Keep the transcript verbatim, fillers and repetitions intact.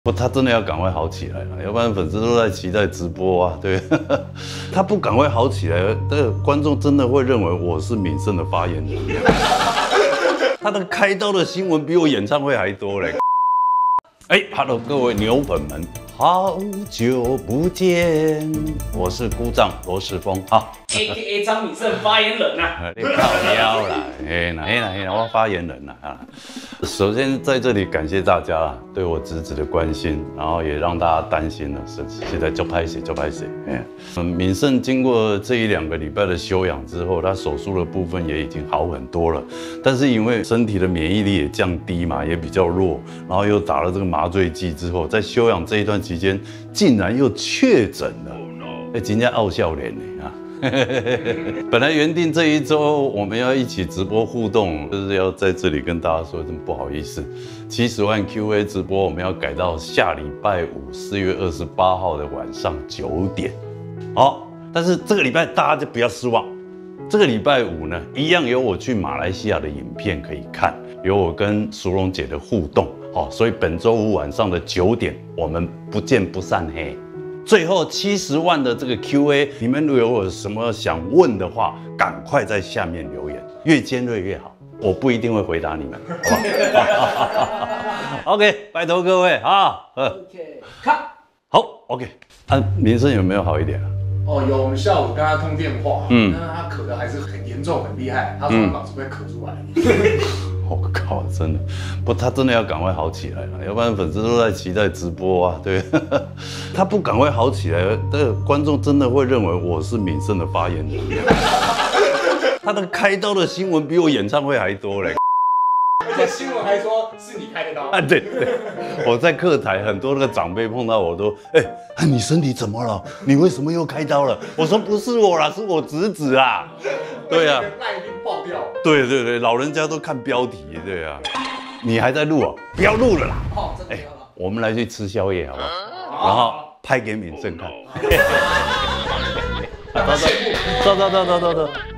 不，他真的要赶快好起来了，要不然粉丝都在期待直播啊。对，他不赶快好起来，这个观众真的会认为我是敏盛的发言人。他的开刀的新闻比我演唱会还多嘞。哎 ，Hello， 各位牛粉们，好久不见，我是姑丈罗世峰啊。 A K A 张敏盛发言人呐、啊， 你靠腰啦，嘿啦嘿啦嘿啦，我发言人啦啊。首先在这里感谢大家啦对我侄子的关心，然后也让大家担心了，是现在就拍谁就拍谁。哎，嗯，敏盛经过这一两个礼拜的休养之后，他手术的部分也已经好很多了，但是因为身体的免疫力也降低嘛，也比较弱，然后又打了这个麻醉剂之后，在休养这一段期间，竟然又确诊了。哎，今天傲笑脸呢啊！本来原定这一周我们要一起直播互动，就是要在这里跟大家说，真不好意思，七十万 Q A 直播我们要改到下礼拜五四月二十八号的晚上九点。好，但是这个礼拜大家就不要失望，这个礼拜五呢，一样有我去马来西亚的影片可以看，有我跟淑蓉姐的互动。好，所以本周五晚上的九点，我们不见不散嘿。最后七十万的这个 Q A， 你们如果有什么想问的话，赶快在下面留言，越尖锐越好。我不一定会回答你们，好不好？OK， 拜托各位啊。 OK， 看， 好 OK。啊，民生有没有好一点啊？ 哦，有，我们下午跟他通电话， 嗯， 但是他咳的还是很严重，很厉害。他说他脑子被咳出来。 我、嗯哦、靠，真的不，他真的要赶快好起来了，要不然粉丝都在期待直播啊。对，他不赶快好起来，这个观众真的会认为我是敏盛的发言人。他的开刀的新闻比我演唱会还多嘞。 而且新闻还说是你开的刀啊，对对，我在客台，很多那个长辈碰到我都，哎、欸，你身体怎么了？你为什么又开刀了？我说不是我啦，是我侄子啊。对啊， 那一定爆掉。 对对对，老人家都看标题，对啊。你还在录啊？不要录了啦。 哦，真的要了。 欸、我们来去吃宵夜好不好？然后拍给敏盛看。走走走走走走。